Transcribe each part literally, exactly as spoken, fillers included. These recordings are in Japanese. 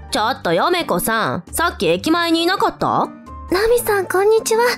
ちょっとヨメコさん、さっき駅前にいなかった？ ナミさん、こんにちは。はい、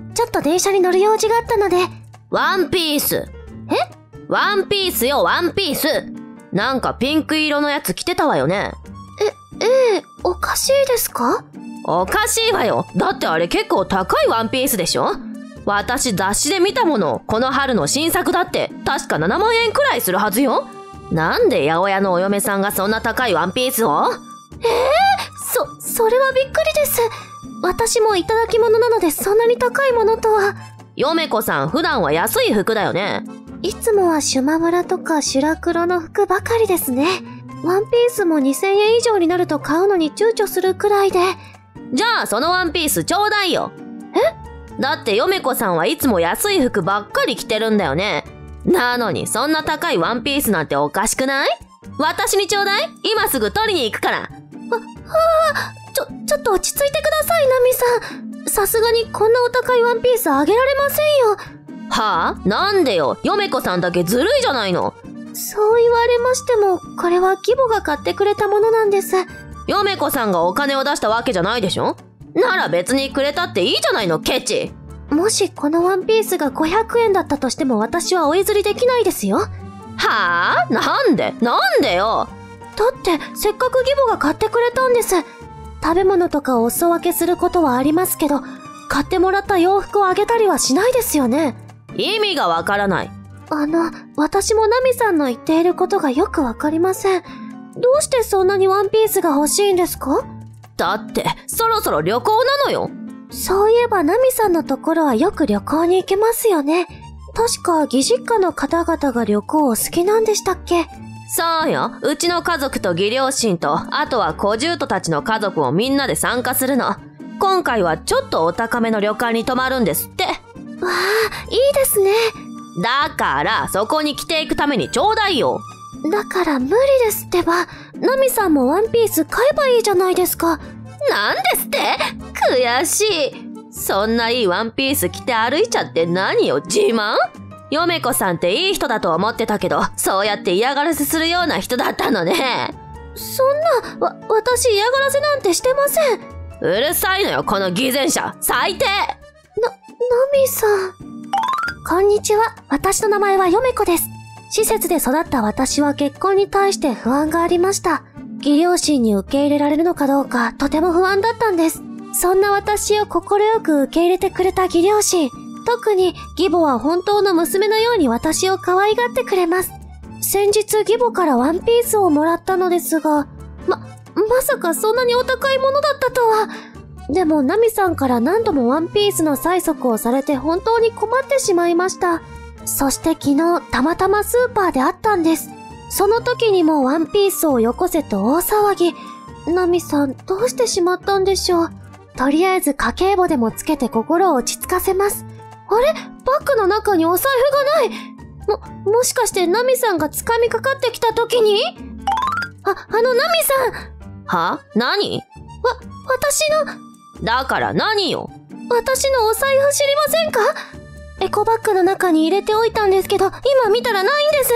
ちょっと電車に乗る用事があったので。 ワンピース。 え？ ワンピースよ、ワンピース。なんかピンク色のやつ着てたわよね。 え、ええ、おかしいですか？ おかしいわよ。だってあれ結構高いワンピースでしょ？私雑誌で見たもの。この春の新作だって確かななまんえんくらいするはずよ。なんで八百屋のお嫁さんがそんな高いワンピースを？ ええー、そ、それはびっくりです。私もいただき物なのでそんなに高いものとは。 嫁子さん普段は安い服だよね。 いつもはシュマブラとかシュラクロの服ばかりですね。ワンピースもにせんえん以上になると買うのに躊躇するくらいで。 じゃあそのワンピースちょうだいよ。 え？ だって嫁子さんはいつも安い服ばっかり着てるんだよね。なのにそんな高いワンピースなんておかしくない？私にちょうだい。今すぐ取りに行くから。 あ、はあ、ちょ、ちょっと落ち着いてください、ナミさん。さすがにこんなお高いワンピースあげられませんよ。 はあ？なんでよ。嫁子さんだけずるいじゃないの。 そう言われましても、これは義母が買ってくれたものなんです。 嫁子さんがお金を出したわけじゃないでしょ？なら別にくれたっていいじゃないの、ケチ。 もしこのワンピースがごひゃくえんだったとしても私はお譲りできないですよ。 はあ？なんで？なんでよ。 だってせっかく義母が買ってくれたんです。食べ物とかをお裾分けすることはありますけど、買ってもらった洋服をあげたりはしないですよね。 意味がわからない。 あの、私もナミさんの言っていることがよくわかりません。どうしてそんなにワンピースが欲しいんですか？ だって、そろそろ旅行なのよ。 そういえばナミさんのところはよく旅行に行けますよね。確か義実家の方々が旅行を好きなんでしたっけ？ そうよ。うちの家族と義両親と、あとは小獣人たちの家族をみんなで参加するの。今回はちょっとお高めの旅館に泊まるんですって。わあ、いいですね。 だから、そこに着ていくためにちょうだいよ。 だから無理ですってば。ナミさんもワンピース買えばいいじゃないですか。 なんですって？悔しい。そんないいワンピース着て歩いちゃって何よ、自慢？嫁子さんっていい人だと思ってたけど、そうやって嫌がらせするような人だったのね。 そんな、わ、私嫌がらせなんてしてません。 うるさいのよ、この偽善者。最低！な、ナミさん。こんにちは。私の名前は嫁子です。施設で育った私は結婚に対して不安がありました。義両親に受け入れられるのかどうかとても不安だったんです。そんな私を快く受け入れてくれた義両親。特に義母は本当の娘のように私を可愛がってくれます。先日義母からワンピースをもらったのですが、ま、まさかそんなにお高いものだったとは。でもナミさんから何度もワンピースの催促をされて本当に困ってしまいました。そして昨日たまたまスーパーで会ったんです。その時にもワンピースをよこせと大騒ぎ。ナミさんどうしてしまったんでしょう。とりあえず家計簿でもつけて心を落ち着かせます。あれ？バッグの中にお財布がない。も、もしかしてナミさんが掴みかかってきた時に？あ、あのナミさん。 は？何？ わ、私の。 だから何よ。 私のお財布知りませんか？エコバッグの中に入れておいたんですけど、今見たらないんです。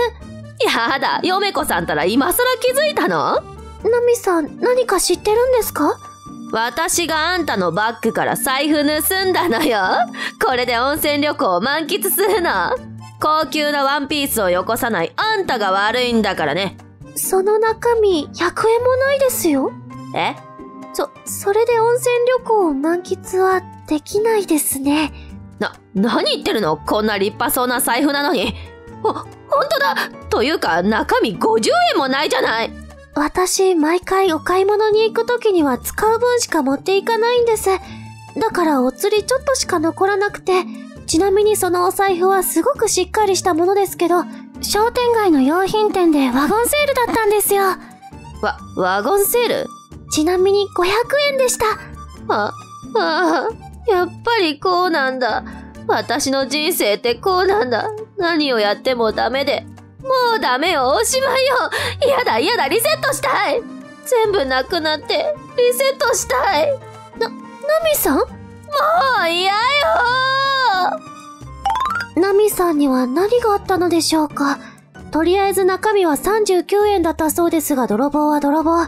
やだ、嫁子さんたら今更気づいたの？ ナミさん、何か知ってるんですか？ 私があんたのバッグから財布盗んだのよ。これで温泉旅行を満喫するの。高級なワンピースをよこさないあんたが悪いんだからね。 その中身ひゃくえんもないですよ。 え？ そ、それで温泉旅行を満喫はできないですね。 な、何言ってるの？こんな立派そうな財布なのに。ほ、ほんとだ！というか中身ごじゅうえんもないじゃない。 私、毎回お買い物に行くときには使う分しか持っていかないんです。だからお釣りちょっとしか残らなくて、ちなみにそのお財布はすごくしっかりしたものですけど、商店街の用品店でワゴンセールだったんですよ。 わ、ワゴンセール？ ちなみにごひゃくえんでした。 あ、ああ、やっぱりこうなんだ。私の人生ってこうなんだ。何をやってもダメで。もうダメよ、おしまいよ。やだやだ、リセットしたい。全部なくなってリセットしたい。 な、ナミさん？もう嫌よ。 ナミさんには何があったのでしょうか。とりあえず中身はさんじゅうきゅうえんだったそうですが、泥棒は泥棒。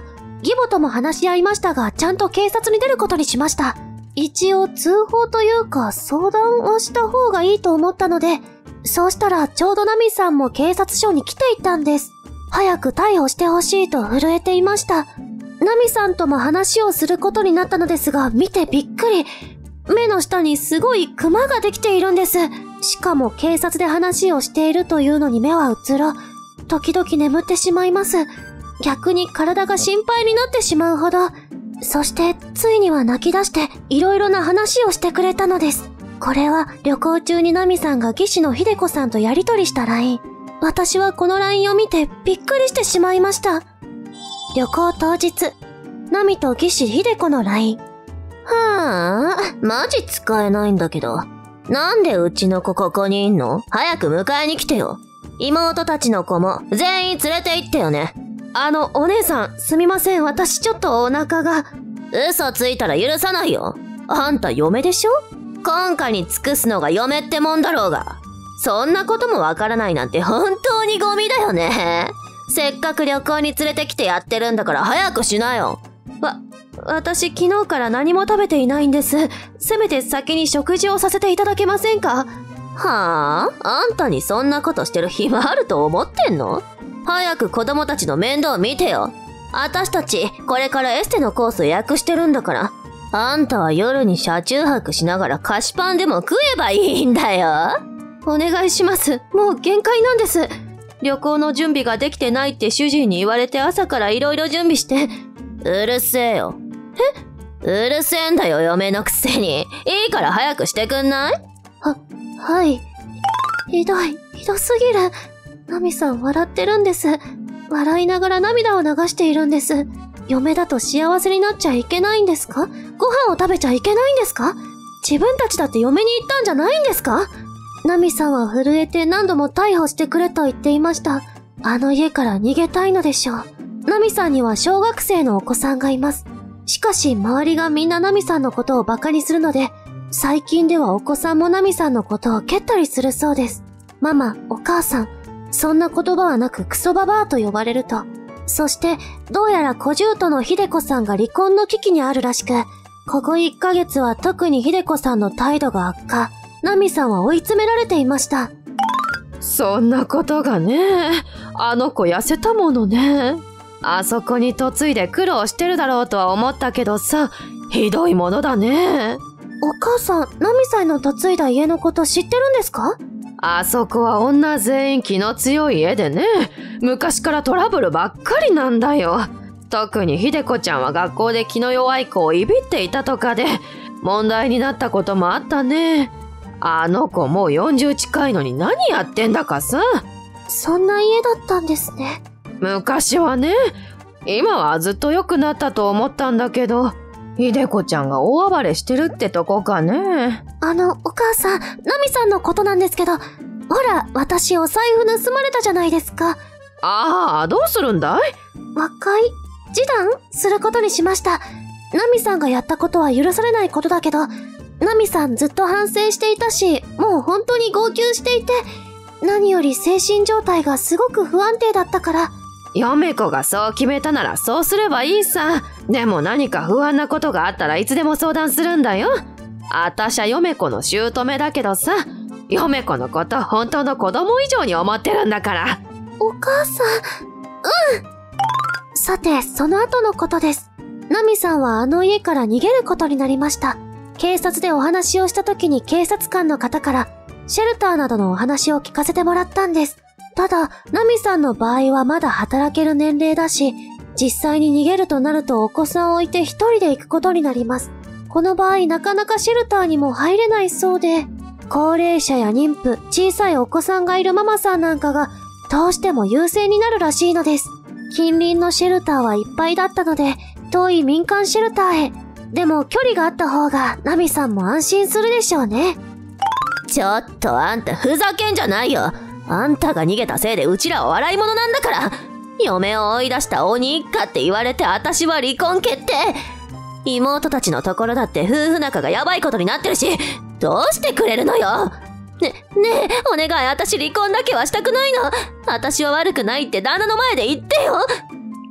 義母とも話し合いましたが、ちゃんと警察に出ることにしました。一応通報というか相談をした方がいいと思ったので、そうしたらちょうどナミさんも警察署に来ていたんです。早く逮捕してほしいと震えていました。ナミさんとも話をすることになったのですが、見てびっくり。目の下にすごいクマができているんです。しかも警察で話をしているというのに目はうつろ。時々眠ってしまいます。逆に体が心配になってしまうほど。そしてついには泣き出していろいろな話をしてくれたのです。これは旅行中にナミさんが技師の秀子さんとやりとりした ライン。私はこの ライン を見てびっくりしてしまいました。旅行当日、ナミと技師秀子の ライン。はぁ、マジ使えないんだけど。なんでうちの子ここにいんの？早く迎えに来てよ。妹たちの子も全員連れて行ってよね。 あの、お姉さん、すみません。私ちょっとお腹が。 嘘ついたら許さないよ。あんた嫁でしょ？今回に尽くすのが嫁ってもんだろうが。そんなこともわからないなんて本当にゴミだよね。せっかく旅行に連れてきてやってるんだから早くしなよ。 わ、私昨日から何も食べていないんです。せめて先に食事をさせていただけませんか？ はぁ？あんたにそんなことしてる暇あると思ってんの？早く子供たちの面倒見てよ。あたしたちこれからエステのコース予約してるんだから。あんたは夜に車中泊しながら菓子パンでも食えばいいんだよ。 お願いします。もう限界なんです。旅行の準備ができてないって主人に言われて朝からいろいろ準備して。 うるせえよ。え？うるせえんだよ、嫁のくせに。いいから早くしてくんない？ は、はい。ひどい、ひどすぎる。ナミさん笑ってるんです。笑いながら涙を流しているんです。嫁だと幸せになっちゃいけないんですか？ご飯を食べちゃいけないんですか？自分たちだって嫁に行ったんじゃないんですか？ナミさんは震えて何度も逮捕してくれと言っていました。あの家から逃げたいのでしょう。ナミさんには小学生のお子さんがいます。しかし周りがみんなナミさんのことをバカにするので、最近ではお子さんもナミさんのことを蹴ったりするそうです。ママ、お母さん、そんな言葉はなくクソババアと呼ばれると。そして、どうやら小姑の秀子さんが離婚の危機にあるらしく、ここいっかげつは特に秀子さんの態度が悪化。ナミさんは追い詰められていました。 そんなことがね。あの子痩せたものね。あそこに嫁いで苦労してるだろうとは思ったけどさ、ひどいものだね。 お母さん、ナミさんの嫁いだ家のこと知ってるんですか？ あそこは女全員気の強い家でね。昔からトラブルばっかりなんだよ。特に秀子ちゃんは学校で気の弱い子をいびっていたとかで、問題になったこともあったね。あの子もうよんじゅう近いのに何やってんだかさ。 そんな家だったんですね。 昔はね。今はずっと良くなったと思ったんだけど、秀子ちゃんが大暴れしてるってとこかね。 あの、お母さん、ナミさんのことなんですけど、ほら、私お財布盗まれたじゃないですか。 ああ、どうするんだい？ 和解？示談？することにしました。ナミさんがやったことは許されないことだけど、ナミさんずっと反省していたし、もう本当に号泣していて、何より精神状態がすごく不安定だったから。 嫁子がそう決めたならそうすればいいさ。でも何か不安なことがあったらいつでも相談するんだよ。あたしゃ嫁子の姑だけどさ、嫁子のこと本当の子供以上に思ってるんだから。 お母さん、うん。さて、その後のことです。ナミさんはあの家から逃げることになりました。警察でお話をした時に警察官の方からシェルターなどのお話を聞かせてもらったんです。ただ、ナミさんの場合はまだ働ける年齢だし、実際に逃げるとなるとお子さんを置いて一人で行くことになります。この場合なかなかシェルターにも入れないそうで、高齢者や妊婦、小さいお子さんがいるママさんなんかがどうしても優勢になるらしいのです。近隣のシェルターはいっぱいだったので、遠い民間シェルターへ。でも距離があった方がナミさんも安心するでしょうね。ちょっとあんたふざけんじゃないよ。あんたが逃げたせいでうちらは笑い物なんだから。嫁を追い出した鬼一家って言われて私は離婚決定。妹たちのところだって夫婦仲がやばいことになってるし、どうしてくれるのよ。ね、ねえ、お願い、私離婚だけはしたくないの。私は悪くないって旦那の前で言ってよ。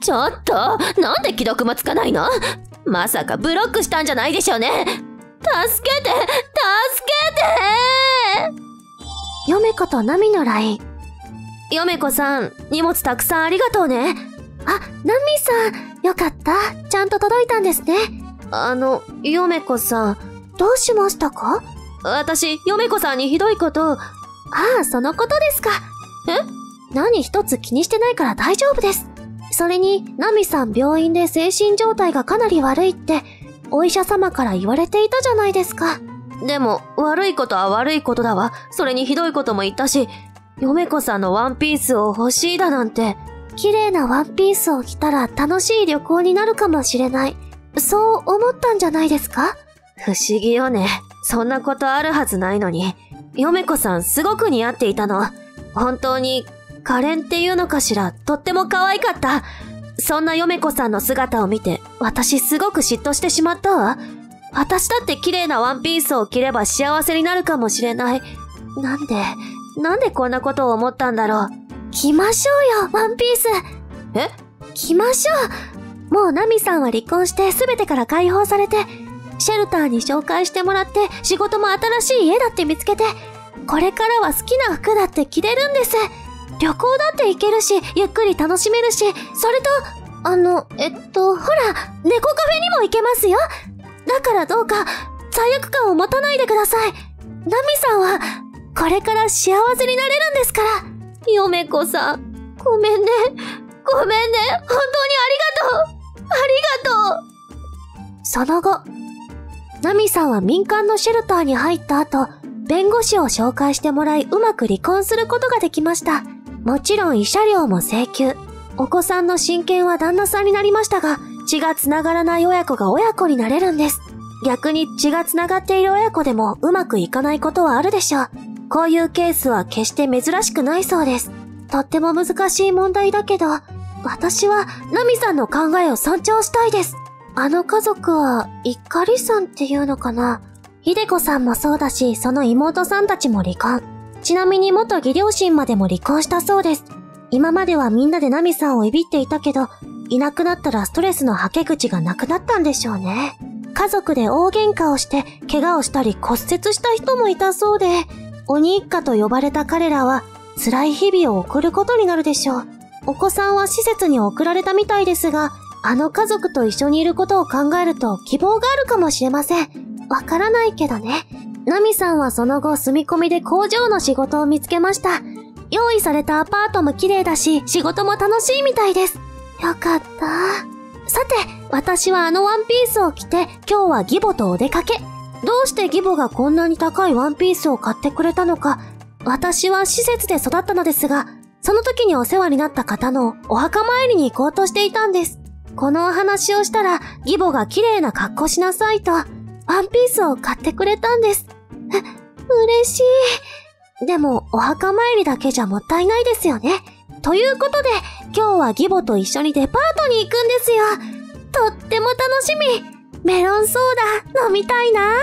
ちょっと、なんで既読もつかないの？まさかブロックしたんじゃないでしょうね。助けて、助けて！ ヨメコとナミの ライン。 ヨメコさん、荷物たくさんありがとうね。 あ、ナミさん、よかった。ちゃんと届いたんですね。 あの、ヨメコさん。 どうしましたか？ 私、ヨメコさんにひどいこと。 ああ、そのことですか。 え？ 何一つ気にしてないから大丈夫です。それに、ナミさん病院で精神状態がかなり悪いって、お医者様から言われていたじゃないですか。 でも、悪いことは悪いことだわ。それにひどいことも言ったし、ヨメコさんのワンピースを欲しいだなんて。 綺麗なワンピースを着たら楽しい旅行になるかもしれない。そう思ったんじゃないですか？ 不思議よね。そんなことあるはずないのに。ヨメコさんすごく似合っていたの。本当に、可憐っていうのかしら、とっても可愛かった。そんなヨメコさんの姿を見て、私すごく嫉妬してしまったわ。私だって綺麗なワンピースを着れば幸せになるかもしれない。なんで、なんでこんなことを思ったんだろう。 着ましょうよ、ワンピース。 え？ 着ましょう。もうナミさんは離婚して全てから解放されて、シェルターに紹介してもらって、仕事も新しい家だって見つけて、これからは好きな服だって着れるんです。旅行だって行けるし、ゆっくり楽しめるし、それと、あの、えっと、ほら、猫カフェにも行けますよ。だからどうか、罪悪感を持たないでください。ナミさんは、これから幸せになれるんですから。 ヨメコさん、ごめんね。ごめんね。本当にありがとう。ありがとう。 その後、ナミさんは民間のシェルターに入った後、弁護士を紹介してもらい、うまく離婚することができました。もちろん慰謝料も請求。お子さんの親権は旦那さんになりましたが、血が繋がらない親子が親子になれるんです。逆に血が繋がっている親子でもうまくいかないことはあるでしょう。こういうケースは決して珍しくないそうです。とっても難しい問題だけど、私はナミさんの考えを尊重したいです。あの家族は、イカリさんっていうのかな。ひでこさんもそうだし、その妹さんたちも離婚。ちなみに元義両親までも離婚したそうです。今まではみんなでナミさんをいびっていたけど、いなくなったらストレスのはけ口がなくなったんでしょうね。家族で大喧嘩をして、怪我をしたり骨折した人もいたそうで、鬼一家と呼ばれた彼らは、辛い日々を送ることになるでしょう。お子さんは施設に送られたみたいですが、あの家族と一緒にいることを考えると希望があるかもしれません。わからないけどね。ナミさんはその後住み込みで工場の仕事を見つけました。用意されたアパートも綺麗だし、仕事も楽しいみたいです。よかった。さて、私はあのワンピースを着て、今日は義母とお出かけ。どうして義母がこんなに高いワンピースを買ってくれたのか。私は施設で育ったのですが、その時にお世話になった方のお墓参りに行こうとしていたんです。このお話をしたら、義母が綺麗な格好しなさいと、ワンピースを買ってくれたんです。嬉しい。でも、お墓参りだけじゃもったいないですよね。ということで、今日は義母と一緒にデパートに行くんですよ。とっても楽しみ。メロンソーダ飲みたいな。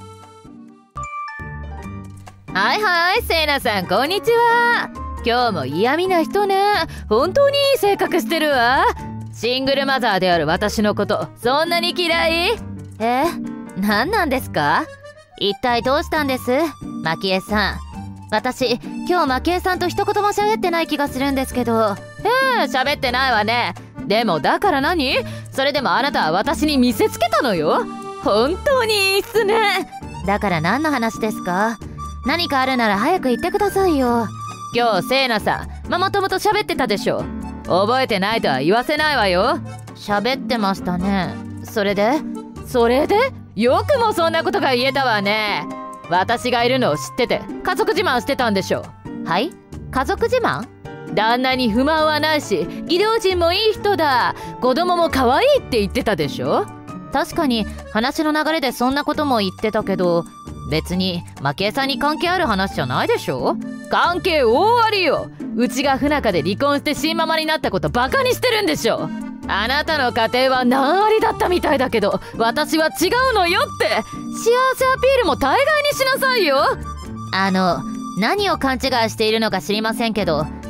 はいはい、セイナさんこんにちは。今日も嫌味な人ね。本当にいい性格してるわ。シングルマザーである私のことそんなに嫌い？え、何なんですか？一体どうしたんです？マキエさん。私今日マキエさんと一言も喋ってない気がするんですけど。ええ、喋ってないわね。でもだから何？それでもあなたは私に見せつけたのよ。本当にいいっすね。だから何の話ですか？何かあるなら早く言ってくださいよ。今日セイナさんママ友と喋ってたでしょ。覚えてないとは言わせないわよ。喋ってましたね。それでそれでよくもそんなことが言えたわね。私がいるのを知ってて家族自慢してたんでしょ。はい？家族自慢？旦那に不満はないし、義両親もいい人だ、子供も可愛いって言ってたでしょ。確かに話の流れでそんなことも言ってたけど、別にマキエさんに関係ある話じゃないでしょ。関係大ありよ。うちが不仲で離婚して新ママになったことバカにしてるんでしょ。あなたの家庭は難ありだったみたいだけど、私は違うのよって。幸せアピールも大概にしなさいよ。あの何を勘違いしているのか知りませんけど、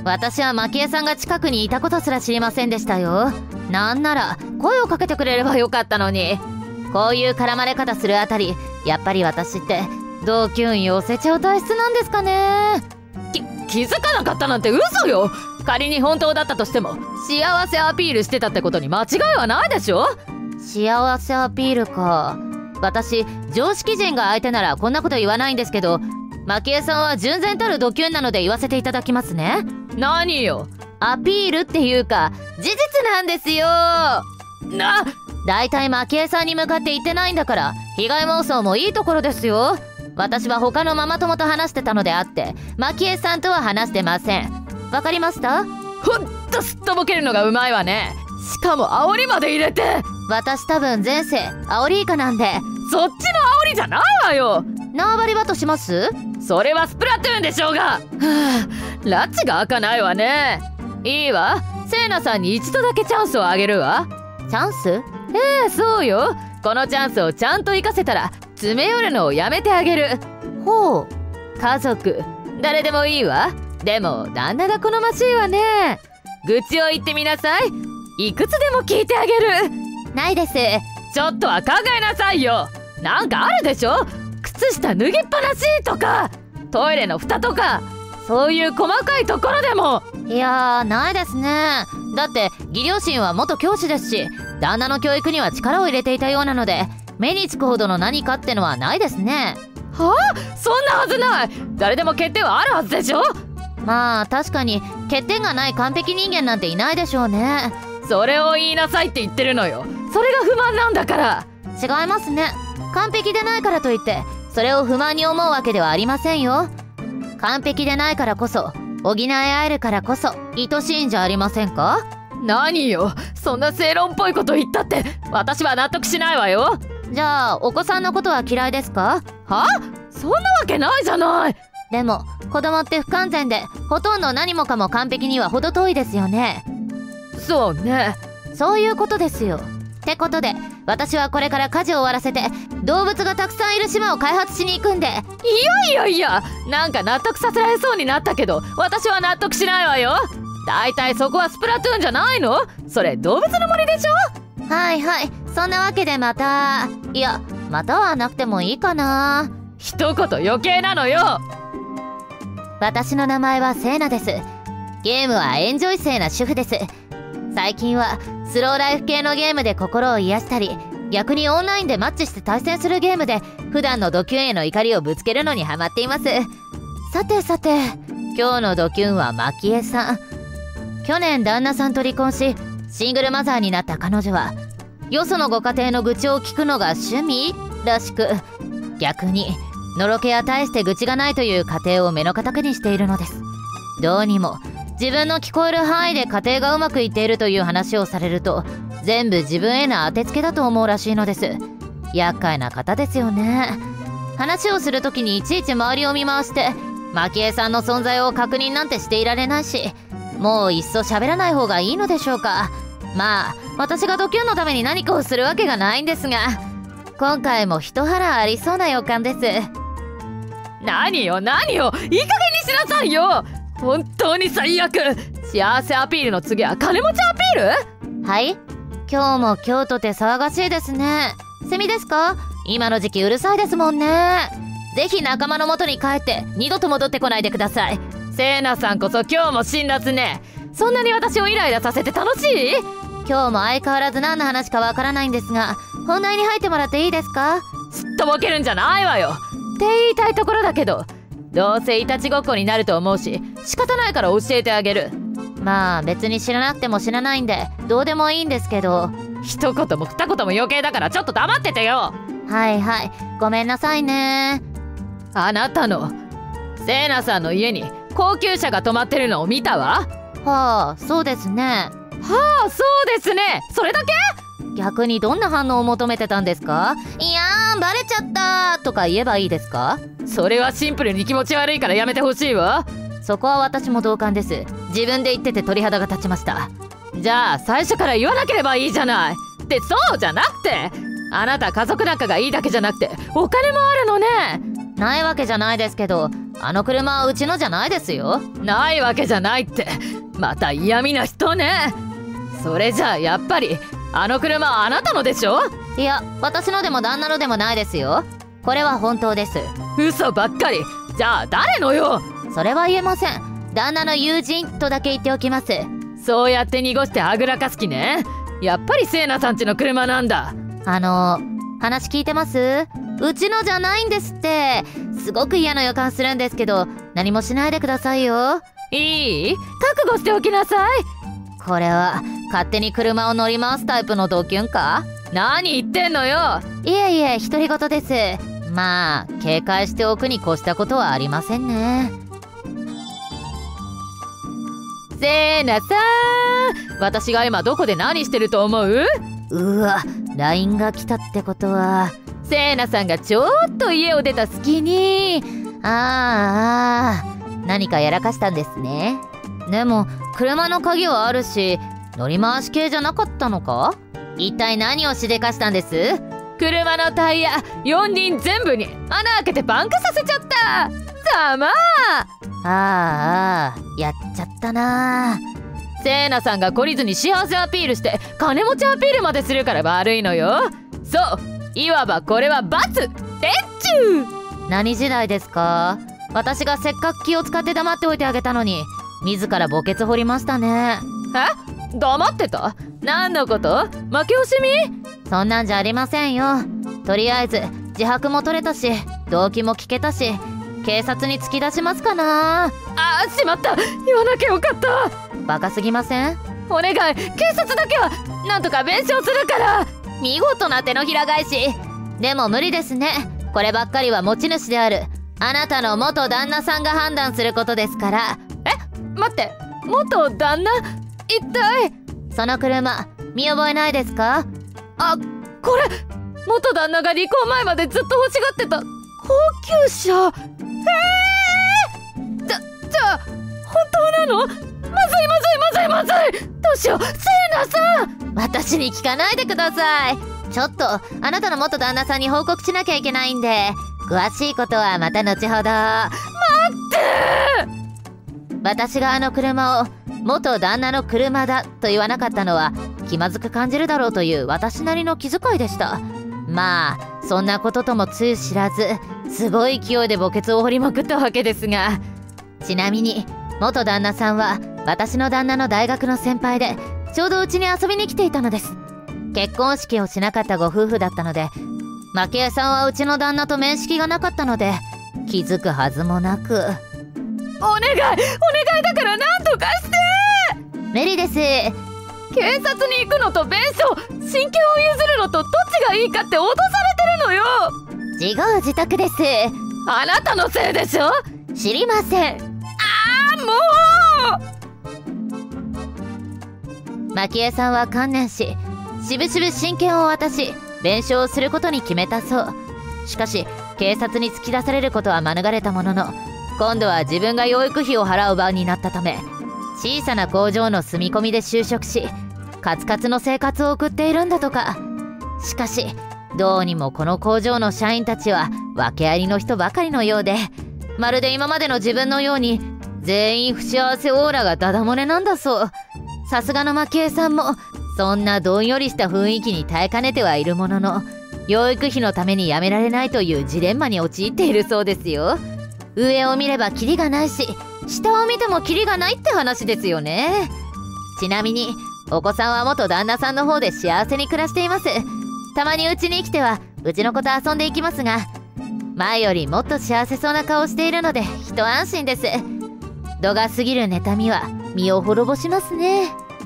私は蒔絵さんが近くにいたことすら知りませんでしたよ。なんなら声をかけてくれればよかったのに。こういう絡まれ方するあたり、やっぱり私って同級運寄せちゃう体質なんですかね。き気づかなかったなんて嘘よ。仮に本当だったとしても幸せアピールしてたってことに間違いはないでしょ。幸せアピールか。私常識人が相手ならこんなこと言わないんですけど、蒔絵さんは純然たるドキュンなので言わせていただきますね。何よ、アピールっていうか事実なんですよ。なだいたい蒔絵さんに向かって言ってないんだから、被害妄想もいいところですよ。私は他のママ友と話してたのであって蒔絵さんとは話してません。わかりました？ほんとすっとぼけるのがうまいわね。しかも煽りまで入れて。私多分前世煽りイカなんで。そっちの煽りじゃないわよ。縄張りはとします？それはスプラトゥーンでしょうが。はあ、拉致が開かないわね。いいわ、セイナさんに一度だけチャンスをあげるわ。チャンス？ええ、そうよ。このチャンスをちゃんと生かせたら詰め寄るのをやめてあげる。ほう。家族誰でもいいわ。でも旦那が好ましいわね。愚痴を言ってみなさい。いくつでも聞いてあげる。ないです。ちょっとは考えなさいよ。なんかあるでしょ。靴下脱ぎっぱなしとかトイレの蓋とか、そういう細かいところでも。いやー、ないですね。だって義両親は元教師ですし、旦那の教育には力を入れていたようなので、目につくほどの何かってのはないですね。はあ、そんなはずない。誰でも欠点はあるはずでしょ。まあ確かに欠点がない完璧人間なんていないでしょうね。それを言いなさいって言ってるのよ。それが不満なんだから。違いますね。完璧でないからといってそれを不満に思うわけではありませんよ。完璧でないからこそ補い合えるからこそ愛しいんじゃありませんか。何よ、そんな正論っぽいこと言ったって私は納得しないわよ。じゃあお子さんのことは嫌いですか？は？そんなわけないじゃない。でも子供って不完全でほとんど何もかも完璧には程遠いですよね。そうね。そういうことですよ。ってことで私はこれから家事を終わらせて動物がたくさんいる島を開発しに行くんで。いやいやいや、なんか納得させられそうになったけど私は納得しないわよ。だいたいそこはスプラトゥーンじゃないの？それ動物の森でしょ。はいはい、そんなわけでまた。いや、またはなくてもいいかな。一言余計なのよ。私の名前はセイナです。ゲームはエンジョイセイな主婦です。最近はスローライフ系のゲームで心を癒したり、逆にオンラインでマッチして対戦するゲームで普段のドキュンへの怒りをぶつけるのにハマっています。さてさて、今日のドキュンは蒔絵さん。去年旦那さんと離婚しシングルマザーになった彼女は、よそのご家庭の愚痴を聞くのが趣味らしく、逆にのろけや大して愚痴がないという家庭を目の敵にしているのです。どうにも自分の聞こえる範囲で家庭がうまくいっているという話をされると、全部自分への当てつけだと思うらしいのです。厄介な方ですよね。話をする時にいちいち周りを見回して蒔絵さんの存在を確認なんてしていられないし、もういっそ喋らない方がいいのでしょうか。まあ私がドキュンのために何かをするわけがないんですが、今回も一腹ありそうな予感です。何よ何よ、いい加減にしなさいよ。本当に最悪。幸せアピールの次は金持ちアピール？はい、今日も今日とて騒がしいですね。セミですか？今の時期うるさいですもんね。ぜひ仲間の元に帰って二度と戻ってこないでください。セイナさんこそ今日も辛辣ね。そんなに私をイライラさせて楽しい？今日も相変わらず何の話かわからないんですが、本題に入ってもらっていいですか？すっとぼけるんじゃないわよって言いたいところだけど、どうせいたちごっこになると思うし仕方ないから教えてあげる。まあ別に知らなくても知らないんでどうでもいいんですけど。一言も二言も余計だからちょっと黙っててよ。はいはい、ごめんなさいね。あなたのセイナさんの家に高級車が泊まってるのを見たわ。はあ、そうですね。はあ、そうですね。それだけ？逆にどんな反応を求めてたんですか？いやー、バレちゃったとか言えばいいですか？それはシンプルに気持ち悪いからやめてほしいわ。そこは私も同感です。自分で言ってて鳥肌が立ちました。じゃあ最初から言わなければいいじゃない。ってそうじゃなくて、あなた家族仲がいいだけじゃなくてお金もあるのね。ないわけじゃないですけど、 あの車はうちのじゃないですよ。ないわけじゃないって。また嫌味な人ね。それじゃあやっぱりあの車はあなたのでしょ。 いや、私のでも旦那のでもないですよ。これは本当です。 嘘ばっかり。じゃあ誰のよ。 それは言えません。旦那の友人とだけ言っておきます。 そうやって濁してはぐらかす気ね。やっぱりセイナさんちの車なんだ。 あの話聞いてます？うちのじゃないんですって。すごく嫌な予感するんですけど、何もしないでくださいよ。 いい？覚悟しておきなさい。 これは勝手に車を乗り回すタイプのドキュンか？ 何言ってんのよ。 いえいえ、独り言です。まあ警戒しておくに越したことはありませんね。 セイナさん、私が今どこで何してると思う？ うわ、ライン が来たってことはセイナさんがちょっと家を出た隙に、 あーあー、何かやらかしたんですね。でも車の鍵はあるし、乗り回し系じゃなかったのか？一体何をしでかしたんです？ 車のタイヤよん輪全部に穴開けてパンクさせちゃった。ざまあ。 あーあー、やっちゃったな。 セイナさんが懲りずに幸せアピールして金持ちアピールまでするから悪いのよ。そう、いわばこれは罰でっちゅう。 何時代ですか？私がせっかく気を使って黙っておいてあげたのに、自ら墓穴掘りましたね。 え？黙ってた？何のこと？負け惜しみ？ そんなんじゃありませんよ。とりあえず自白も取れたし、動機も聞けたし、警察に突き出しますかな。 あー、しまった、言わなきゃよかった。 バカすぎません？ お願い、警察だけはなんとか弁償するから。 見事な手のひら返し。でも無理ですね。こればっかりは持ち主であるあなたの元旦那さんが判断することですから。 え、待って、元旦那？一体その車見覚えないですか？ あ、これ元旦那が離婚前までずっと欲しがってた高級車。えー、じゃ、じゃあ本当なの？まずいまずいまずいまずい。どうしよう、セイナさん。 私に聞かないでください。ちょっとあなたの元旦那さんに報告しなきゃいけないんで、詳しいことはまた後ほど。 待って。 私があの車を元旦那の車だと言わなかったのは、気まずく感じるだろうという私なりの気遣いでした。まあそんなことともつゆ知らず、すごい勢いで墓穴を掘りまくったわけですが、ちなみに元旦那さんは私の旦那の大学の先輩で、ちょうどうちに遊びに来ていたのです。結婚式をしなかったご夫婦だったので、蒔絵さんはうちの旦那と面識がなかったので、気づくはずもなく。 お願いお願いだから何とかして。 無理です。 警察に行くのと弁償、親権を譲るのとどっちがいいかって脅されてるのよ。 自業自得です。 あなたのせいでしょ。 知りません。 ああ、もう。蒔絵さんは観念し、しぶしぶ親権を渡し弁償をすることに決めたそう。しかし警察に突き出されることは免れたものの、今度は自分が養育費を払う番になったため、小さな工場の住み込みで就職し、カツカツの生活を送っているんだとか。しかしどうにもこの工場の社員たちは訳ありの人ばかりのようで、まるで今までの自分のように全員不幸せオーラがダダ漏れなんだそう。さすがの蒔絵さんもそんなどんよりした雰囲気に耐えかねてはいるものの、養育費のためにやめられないというジレンマに陥っているそうですよ。上を見ればキリがないし、下を見てもキリがないって話ですよね。ちなみにお子さんは元旦那さんの方で幸せに暮らしています。たまにうちに来てはうちの子と遊んでいきますが、前よりもっと幸せそうな顔しているので一安心です。度が過ぎる妬みは身を滅ぼしますね。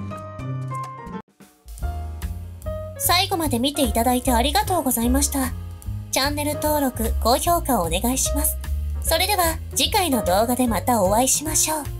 最後まで見ていただいてありがとうございました。チャンネル登録、高評価をお願いします。それでは次回の動画でまたお会いしましょう。